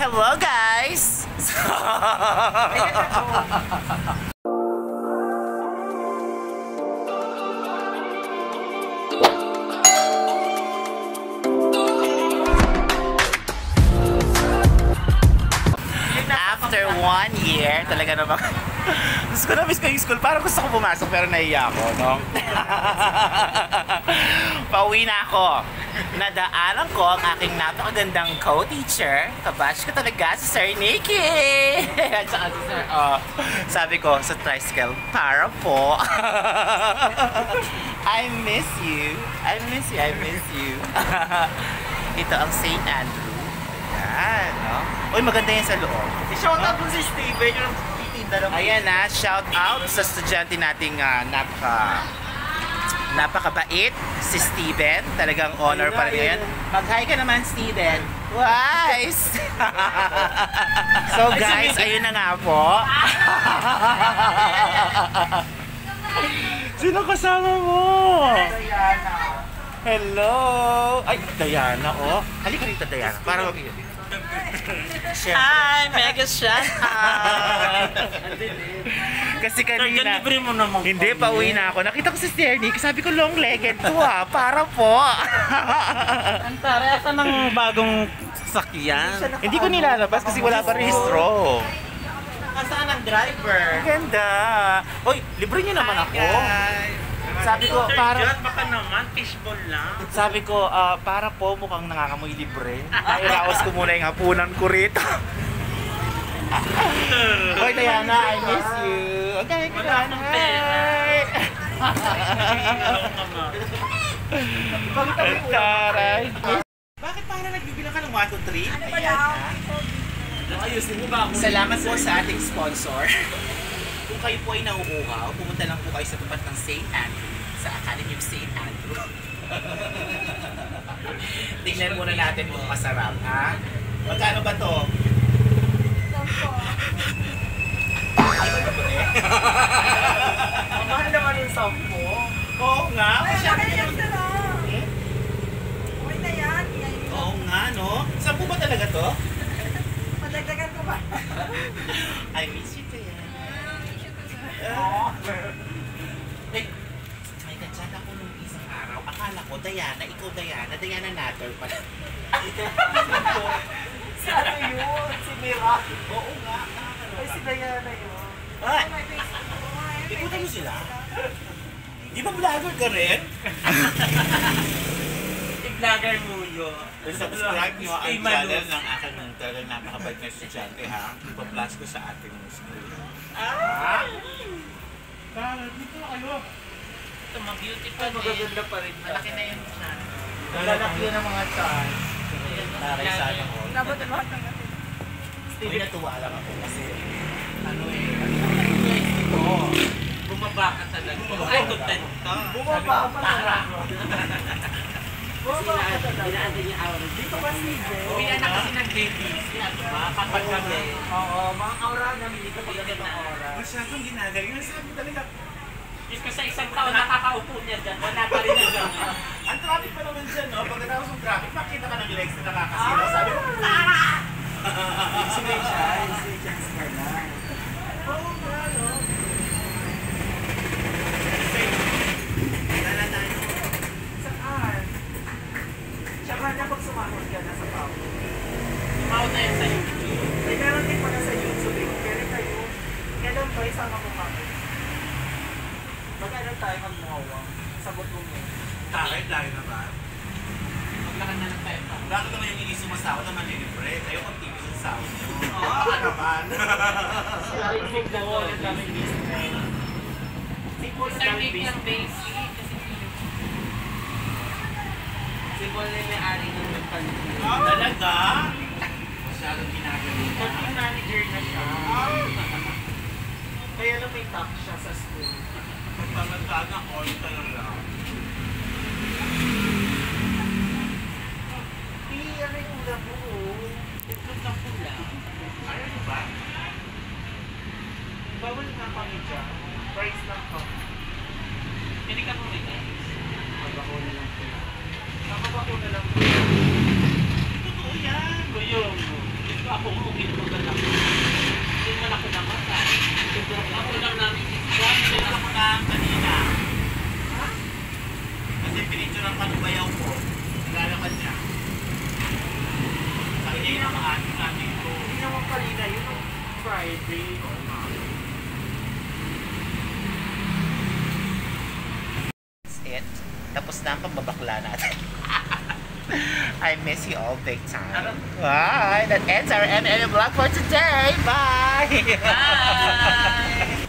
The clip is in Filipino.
Hello guys! After 1 year, talaga naman. Gusto ko na miss ko yung school. Parang gusto ko pumasok pero naiya ako, no? Pauwi na ako. Nadaanan ko ang aking napakagandang co-teacher. Kabash ko talaga si Sir Nicky. At saka si Sir, sabi ko sa tricycle, para po. I miss you. I miss you. I miss you. Ito ang St. Andrew. Yan, no? Uy, maganda yan sa loob. Shout out po si Steven, yung titinda lang. Ayan na, shout out sa estudyante nating napakabait, si Steven. Talagang honor pa rin ngayon. Mag-hi ka naman, Steven. Wise! So guys, ayun na nga po. Sino kasama mo? Diana. Hello! Ay, Diana, oh. Halika rito, Diana. Para Hi, mega shout out. Kasi kanina, libre mo naman. hindi, pauwi na ako. Nakita ko si Sir Nick. Sabi ko, long-legged to ha. Para po. Ang tara, saan ng bagong sasakyan? Hindi ko nilalabas kasi wala pa rehistro. Saan ang driver? Ganda. Uy, libre niyo naman ako. Sabi ko, para... baka naman, fishball lang. Sabi ko, para po mukhang nakakamoy libre. Nairaos ko muna yung hapunan ko rito. Hoy, Diana, I miss you. Okay, Wala akong pera. Taray. Bakit parang nagbibilang ka ng 1, 2, 3? Ano ba daw? Ayusin mo ba ako? Salamat po sa ating sponsor. Kung kayo po ay nauuhaw, pumunta lang po kayo sa tapat ng St. Andrew, sa Academy of St. Andrew. Tingnan muna natin kung masarap, ha? Magkano ba to? Mahal naman yung 10. Oo nga. Ay, Masyado bakit yun. yung sarap? Okay na yan. Oo nga, no? Saan po ba talaga to? Madagdagan ko ba? I miss you, Tia. Eh, may katsan ako nung isang araw. Akala ko, Diana, ikaw Diana. Diana Natter pala. Sana yun, si Mira. Oo nga. Ay, si Diana yun. Ay, May Facebook ko. ikutan mo sila. Di ba vlogger ka rin? I-vlogger mo yun. Subscribe nyo ang channel ng aking talagang napakabait na estudyante, ha? Ipa-plus ko sa ating school. Ah! Para, dito kayo. Ito, mag-beauty pa rin. Magaganda pa rin. Malaki na yun siya. Lalaki yun ang mga chan. Taray sana ko. Labot ang lahat ng natin. Uy, natuwa lang ako kasi Bumaba ka talaga. Ay, content ka. Bumaba pa talaga. Bumaba ka talaga. Dinaanin niya aura. Dito ba si Jay? Uwi na kasi nag-baby. Kapag kami. Oo, mga aura namin dito pag ng aura. masyadong ginagaling. Sabi talaga, Diyos ko sa isang taon nakakaupo niya dyan. Wala pa rin niya. ang traffic pa naman dyan, no? Pagkatapos ng traffic, makita ka ng legs na nakakasira. Sabi ko, Sige siya. Sige siya sa kanya. oo nga, no? Dala tayo. Saan? Tsaka na pag sumahod ka na sa pao. Sumahod na yan sa YouTube. May meron din pala sa YouTube. Kaya kayo. Kailan ba isama mo kami? Magkano tayo magmuhawa? Sabot mo mo. Bakit? Lagi naman. Maglakad na lang tayo pa. Bakit naman yung hindi sumasahod naman libre? Kayo kung TV sa sahod nyo. Oo, naman. Simple na to. Ang daming business. Simple na daming business. basic. Simple na may ari ng pagpalito. Talaga? Masyadong ginagaling. Pag manager na siya. Kaya lang may top siya sa school. Pagpapagkaan ng all talaga. Ano yung ulam mo? Itlog ng pula. Ano ba? Bawal na kami dyan. Price lang kami. Hindi ka pumitin. Magbako na lang pula. Nakabako na lang. Totoo yan. Kuyong mo. Ako mo, ginubagal ako. Hindi man ako namatay. Ako lang namin isang. Sinala ko na kanina. Kasi pinicturean ka ng bayaw ko. Naglalakad niya. Sabi niya yung mga ating ko. Hindi naman kanina yun ang Friday. That's it. Tapos na ang pambabakla natin. I miss you all big time. Bye! That ends our ML vlog for today. Bye! Bye!